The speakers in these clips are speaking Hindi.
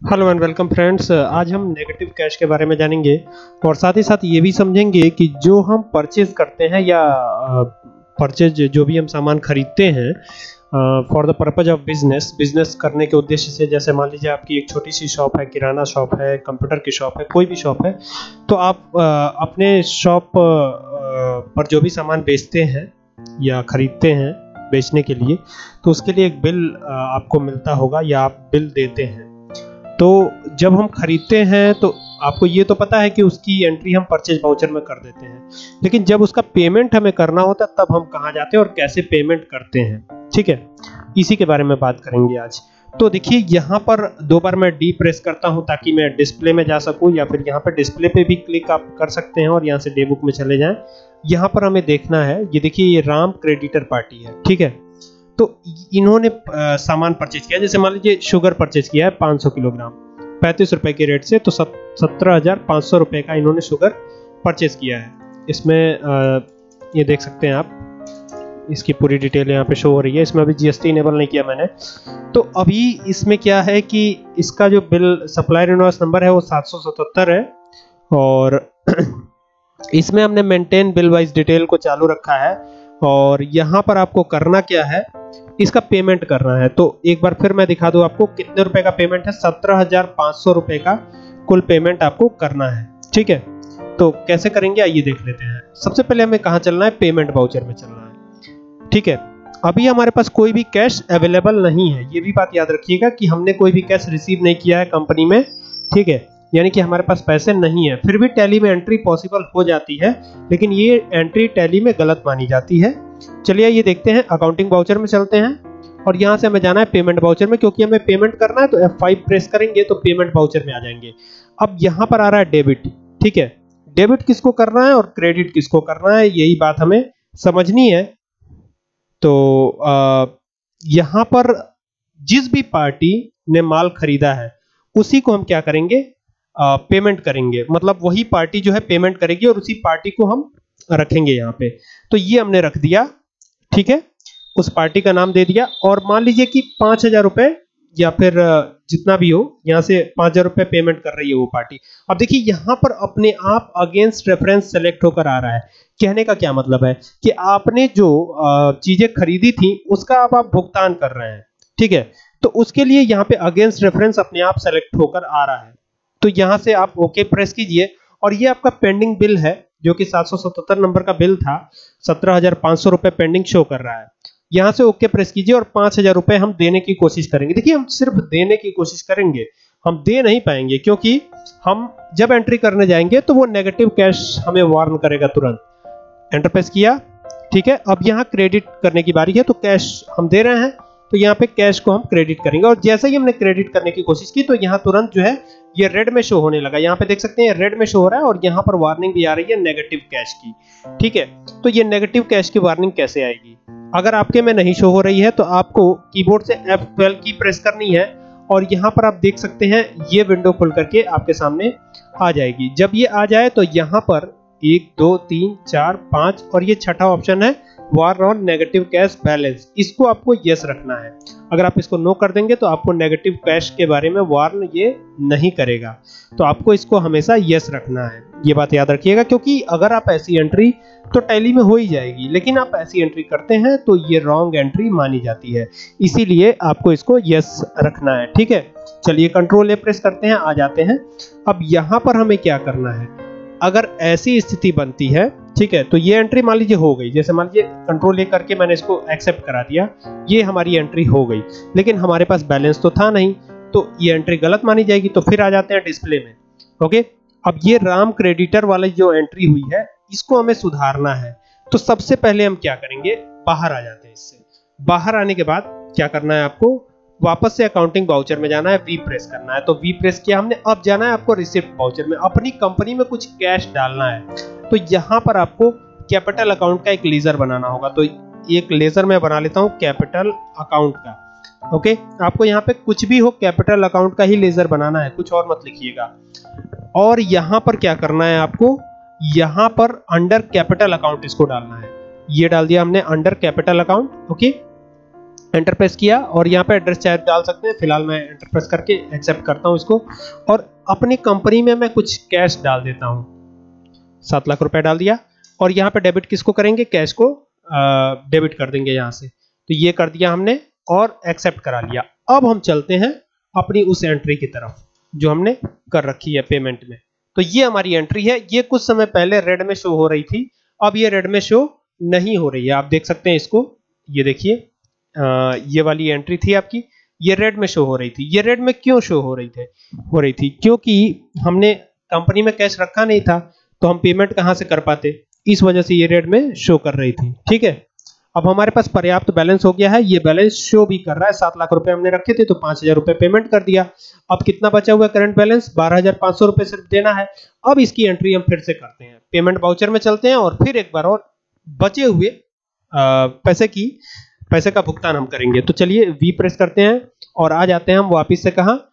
Hello and welcome friends. आज हम नेगेटिव कैश के बारे में जानेंगे और साथ ही साथ ये भी समझेंगे कि जो हम परचेज करते हैं या परचेज जो भी हम सामान खरीदते हैं for the purpose of business करने के उद्देश्य से, जैसे मान लीजिए आपकी एक छोटी सी शॉप है, किराना शॉप है, कंप्यूटर की शॉप है, कोई भी शॉप है, तो आप अपने शॉप पर जो भी सामान बेचते हैं या खरीदते हैं बेचने के लिए, तो उसके लिए एक बिल आपको मिलता होगा या आप बिल देते हैं। तो जब हम खरीदते हैं तो आपको ये तो पता है कि उसकी एंट्री हम परचेज वाउचर में कर देते हैं, लेकिन जब उसका पेमेंट हमें करना होता है तब हम कहाँ जाते हैं और कैसे पेमेंट करते हैं, ठीक है, इसी के बारे में बात करेंगे आज। तो देखिए यहाँ पर दो बार मैं डी प्रेस करता हूँ ताकि मैं डिस्प्ले में जा सकूँ, या फिर यहाँ पर डिस्प्ले पे भी क्लिक आप कर सकते हैं और यहाँ से डे बुक में चले जाएं। यहाँ पर हमें देखना है, ये देखिए ये राम क्रेडिटर पार्टी है, ठीक है। तो इन्होंने सामान परचेज किया, जैसे मान लीजिए शुगर परचेज किया है 500 किलोग्राम 35 रुपए के रेट से, तो 17,500 रुपए का इन्होंने शुगर परचेज किया है। इसमें ये देख सकते हैं आप, इसकी पूरी डिटेल यहाँ पे शो हो रही है। इसमें अभी जीएसटी इनेबल नहीं किया मैंने। तो अभी इसमें क्या है कि इसका जो बिल सप्लायर इनवॉइस नंबर है वो 777 है, और इसमें हमने मेंटेन बिल वाइज डिटेल को चालू रखा है। और यहाँ पर आपको करना क्या है, इसका पेमेंट करना है। तो एक बार फिर मैं दिखा दूं आपको कितने रुपए का पेमेंट है। 17,500 रुपए का कुल पेमेंट आपको करना है, ठीक है। तो कैसे करेंगे आइए देख लेते हैं। सबसे पहले हमें कहाँ चलना है, पेमेंट वाउचर में चलना है, ठीक है। अभी हमारे पास कोई भी कैश अवेलेबल नहीं है, ये भी बात याद रखिएगा कि हमने कोई भी कैश रिसीव नहीं किया है कंपनी में, ठीक है, यानी कि हमारे पास पैसे नहीं है। फिर भी टैली में एंट्री पॉसिबल हो जाती है, लेकिन ये एंट्री टैली में गलत मानी जाती है। चलिए ये देखते हैं, अकाउंटिंग वाउचर में चलते हैं और यहाँ से हमें जाना है पेमेंट वाउचर में, क्योंकि हमें पेमेंट करना है। तो F5 प्रेस करेंगे तो पेमेंट वाउचर में आ जाएंगे। अब यहाँ पर आ रहा है डेबिट, ठीक है। डेबिट किसको करना है और क्रेडिट किसको करना है, यही बात हमें समझनी है। तो यहाँ पर जिस भी पार्टी ने माल खरीदा है उसी को हम क्या करेंगे, पेमेंट करेंगे, मतलब वही पार्टी जो है पेमेंट करेगी और उसी पार्टी को हम रखेंगे यहाँ पे। तो ये हमने रख दिया, ठीक है, उस पार्टी का नाम दे दिया। और मान लीजिए कि 5,000 रुपए या फिर जितना भी हो, यहाँ से 5,000 रुपए पेमेंट कर रही है वो पार्टी। अब देखिए यहाँ पर अपने आप अगेंस्ट रेफरेंस सेलेक्ट होकर आ रहा है। कहने का क्या मतलब है कि आपने जो चीजें खरीदी थी उसका अब आप भुगतान कर रहे हैं, ठीक है। तो उसके लिए यहाँ पे अगेंस्ट रेफरेंस अपने आप सेलेक्ट होकर आ रहा है। तो यहाँ से आप ओके प्रेस कीजिए और ये आपका पेंडिंग बिल है जो कि 777 नंबर का बिल था। 17,500 रुपए पेंडिंग शो कर रहा है। यहाँ से ओके प्रेस कीजिए और 5,000 रुपए हम देने की कोशिश करेंगे। देखिए हम सिर्फ देने की कोशिश करेंगे, हम दे नहीं पाएंगे, क्योंकि हम जब एंट्री करने जाएंगे तो वो नेगेटिव कैश हमें वार्न करेगा तुरंत। एंटर प्रेस किया, ठीक है। अब यहाँ क्रेडिट करने की बारी है, तो कैश हम दे रहे हैं तो यहाँ पे कैश को हम क्रेडिट करेंगे। और जैसे ही हमने क्रेडिट करने की कोशिश की तो यहाँ तुरंत जो है ये रेड में शो होने लगा। यहाँ पे देख सकते हैं रेड में शो हो रहा है और यहाँ पर वार्निंग भी आ रही है नेगेटिव कैश की, ठीक है। तो ये नेगेटिव कैश की वार्निंग कैसे आएगी, अगर आपके में नहीं शो हो रही है तो आपको कीबोर्ड से F12 की प्रेस करनी है और यहाँ पर आप देख सकते हैं ये विंडो खुल करके आपके सामने आ जाएगी। जब ये आ जाए तो यहाँ पर 1 2 3 4 5 और ये छठा ऑप्शन है warn on negative cash balance, इसको आपको यस रखना है। अगर आप इसको नो कर देंगे तो आपको नेगेटिव कैश के बारे में वार्न ये नहीं करेगा, तो आपको इसको हमेशा यस रखना है। ये बात याद रखिएगा, क्योंकि अगर आप ऐसी एंट्री तो टैली में हो ही जाएगी, लेकिन आप ऐसी एंट्री करते हैं तो ये रॉन्ग एंट्री मानी जाती है, इसीलिए आपको इसको यस रखना है, ठीक है। चलिए कंट्रोल ए प्रेस करते हैं, आ जाते हैं। अब यहाँ पर हमें क्या करना है, अगर ऐसी स्थिति बनती है, ठीक है, तो ये एंट्री मान लीजिए हो गई। जैसे मान लीजिए कंट्रोल ए करके मैंने इसको एक्सेप्ट करा दिया, ये हमारी एंट्री हो गई, लेकिन हमारे पास बैलेंस तो था नहीं, तो ये एंट्री गलत मानी जाएगी। तो फिर आ जाते हैं डिस्प्ले में, ओके। अब ये राम क्रेडिटर वाली जो एंट्री हुई है इसको हमें सुधारना है। तो सबसे पहले हम क्या करेंगे, बाहर आ जाते हैं इससे। बाहर आने के बाद क्या करना है, आपको वापस से अकाउंटिंग वाउचर में जाना है, वी प्रेस करना है। तो वी प्रेस किया हमने, अब जाना है आपको रिसिप्ट वाउचर में, अपनी कंपनी में कुछ कैश डालना है। तो यहाँ पर आपको कैपिटल अकाउंट का एक लेजर बनाना होगा। तो एक लेजर मैं बना लेता हूँ कैपिटल अकाउंट का, ओके। आपको यहाँ पे कुछ भी हो कैपिटल अकाउंट का ही लेजर बनाना है, कुछ और मत लिखिएगा। और यहाँ पर क्या करना है, आपको यहाँ पर अंडर कैपिटल अकाउंट इसको डालना है। ये डाल दिया हमने under capital account, okay. Enter press किया और यहाँ पे एड्रेस चाहे डाल सकते हैं, फिलहाल मैं एंटर प्रेस करके एक्सेप्ट करता हूँ इसको। और अपनी कंपनी में मैं कुछ कैश डाल देता हूँ, 7 लाख रुपए डाल दिया। और यहाँ पे डेबिट किसको करेंगे, कैश को डेबिट कर देंगे यहाँ से। तो ये कर दिया हमने और एक्सेप्ट करा लिया। अब हम चलते हैं अपनी उस एंट्री की तरफ जो हमने कर रखी है पेमेंट में। तो ये हमारी एंट्री है, ये कुछ समय पहले रेड में शो हो रही थी, अब ये रेड में शो नहीं हो रही है। आप देख सकते हैं इसको, ये देखिए ये वाली एंट्री थी आपकी, ये रेड में शो हो रही थी। ये रेड में क्यों शो हो रही थी? क्योंकि हमने कंपनी में कैश रखा नहीं था, तो हम पेमेंट कहां से कर पाते, इस वजह से ये रेड में शो कर रही थी। ठीक है, अब हमारे पास पर्याप्त बैलेंस हो गया है, ये बैलेंस शो भी कर रहा है। 7 लाख रुपए हमने रखे थे तो 5,000 रुपए पेमेंट कर दिया। अब कितना बचा हुआ है करंट बैलेंस, 12,500 रुपए सिर्फ देना है। अब इसकी एंट्री हम फिर से करते हैं, पेमेंट वाउचर में चलते हैं और फिर एक बार और बचे हुए पैसे का भुगतान हम करेंगे। तो चलिए वी प्रेस करते हैं और आ जाते हैं हम वापिस से कहां,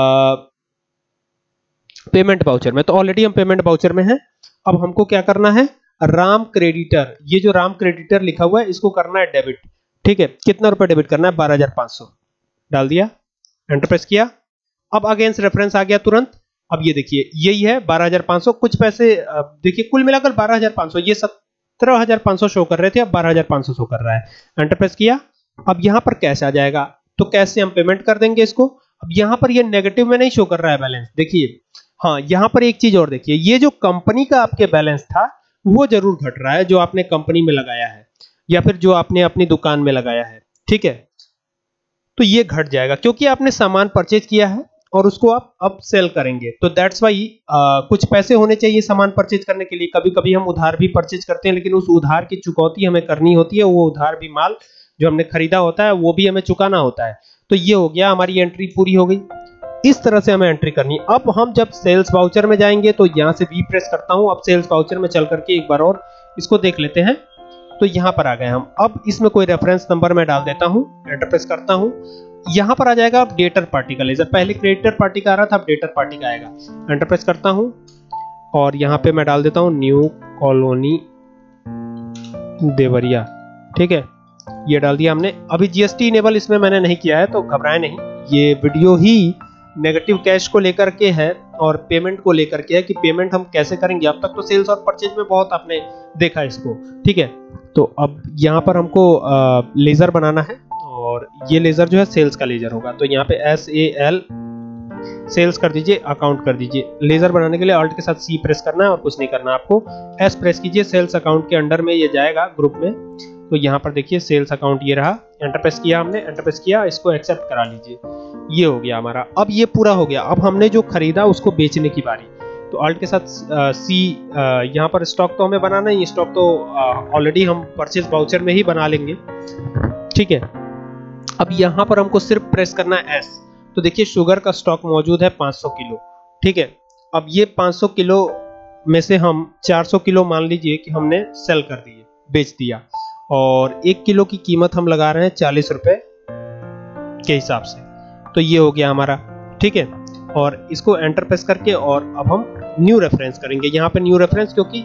पेमेंट वाउचर में। तो ऑलरेडी हम पेमेंट वाउचर में हैं। अब हमको क्या करना है, राम क्रेडिटर, ये जो राम क्रेडिटर लिखा हुआ है इसको करना है डेबिट। ठीक है, कितना रुपए डेबिट करना है, 12,500 डाल दिया, एंटर प्रेस किया। अब अगेंस्ट रेफरेंस आ गया तुरंत। अब ये देखिए यही है 12,500, कुछ पैसे देखिए कुल मिलाकर 12,500, ये 17,500 शो कर रहे थे, अब 12,500 शो कर रहा है। एंटर प्रेस किया, अब यहां पर कैश आ जाएगा, तो कैश से हम पेमेंट कर देंगे इसको। अब यहां पर ये नेगेटिव में नहीं शो कर रहा है बैलेंस, देखिए हाँ, यहां पर एक चीज और देखिए, ये जो कंपनी का आपके बैलेंस था वो जरूर घट रहा है, जो आपने कंपनी में लगाया है या फिर जो आपने अपनी दुकान में लगाया है। ठीक है, तो ये घट जाएगा क्योंकि आपने सामान परचेज किया है और उसको आप अब सेल करेंगे। तो दैट्स वाई कुछ पैसे होने चाहिए सामान परचेज करने के लिए। कभी कभी हम उधार भी परचेज करते हैं, लेकिन उस उधार की चुकौती हमें करनी होती है, वो उधार भी माल जो हमने खरीदा होता है वो भी हमें चुकाना होता है। तो ये हो गया, हमारी एंट्री पूरी हो गई। इस तरह से हमें एंट्री करनी है। अब हम जब सेल्स वाउचर में जाएंगे तो यहां से वी प्रेस करता हूं। अब सेल्स वाउचर में चल करके एक बार और इसको देख लेते हैं। तो यहां पर आ गए हम। अब इसमें कोई रेफरेंस नंबर मैं डाल देता हूं, एंटर प्रेस करता हूं। यहां पर आ जाएगा अब डेटर पार्टी का लेजर, पहले क्रेडिटर पार्टी का आ रहा था, अब डेटर पार्टी का आएगा। एंटर प्रेस करता हूं और यहां पे मैं डाल देता हूं न्यू कॉलोनी देवरिया। ठीक है, ये डाल दिया हमने। अभी जीएसटी इनेबल इसमें मैंने नहीं किया है, तो घबराएं नहीं, ये वीडियो ही नेगेटिव कैश को लेकर के है और पेमेंट को लेकर के है कि पेमेंट हम कैसे करेंगे। अब तक तो सेल्स और परचेज में बहुत आपने देखा इसको। ठीक है, तो अब यहाँ पर हमको लेजर बनाना है और ये लेजर जो है सेल्स का लेजर होगा। तो यहाँ पे SAL सेल्स कर दीजिए, अकाउंट कर दीजिए। लेजर बनाने के लिए ऑल्ट के साथ C प्रेस करना है और कुछ नहीं करना आपको। S प्रेस कीजिए, सेल्स अकाउंट के अंडर में ये जाएगा ग्रुप में। तो यहाँ पर देखिए सेल्स अकाउंट ये रहा, एंटर प्रेस किया हमने, एंटर प्रेस किया, इसको एक्सेप्ट करा लीजिए। ये हो गया हमारा, अब ये पूरा हो गया। अब हमने जो खरीदा उसको बेचने की बारी। तो ऑल्ट के साथ C, यहाँ पर स्टॉक तो हमें बनाना ही, स्टॉक तो ऑलरेडी हम परचेज वाउचर में ही बना लेंगे। ठीक है, अब यहाँ पर हमको सिर्फ प्रेस करना है S। तो देखिए शुगर का स्टॉक मौजूद है 500 किलो। ठीक है, अब ये 500 किलो में से हम 400 किलो मान लीजिए कि हमने सेल कर दिए, बेच दिया, और 1 किलो की कीमत हम लगा रहे हैं 40 रुपए के हिसाब से। तो ये हो गया हमारा। ठीक है, और इसको एंटर प्रेस करके और अब हम न्यू रेफरेंस करेंगे। यहाँ पे न्यू रेफरेंस क्योंकि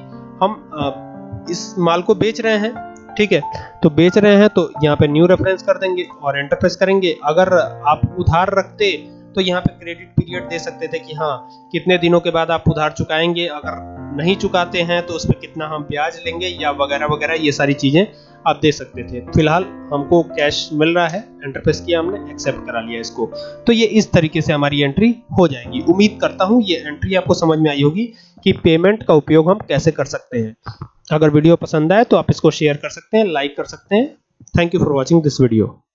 हम इस माल को बेच रहे हैं। ठीक है, तो बेच रहे हैं तो यहाँ पे न्यू रेफरेंस कर देंगे और एंटर प्रेस करेंगे। अगर आप उधार रखते तो यहाँ पे क्रेडिट पीरियड दे सकते थे कि हाँ कितने दिनों के बाद आप उधार चुकाएंगे, अगर नहीं चुकाते हैं तो उस पर कितना हम ब्याज लेंगे या वगैरह वगैरह, ये सारी चीजें आप दे सकते थे। फिलहाल हमको कैश मिल रहा है, एंटर प्रेस किया हमने, एक्सेप्ट करा लिया इसको। तो ये इस तरीके से हमारी एंट्री हो जाएगी। उम्मीद करता हूँ ये एंट्री आपको समझ में आई होगी कि पेमेंट का उपयोग हम कैसे कर सकते हैं। अगर वीडियो पसंद आए तो आप इसको शेयर कर सकते हैं, लाइक कर सकते हैं। Thank you for watching this video.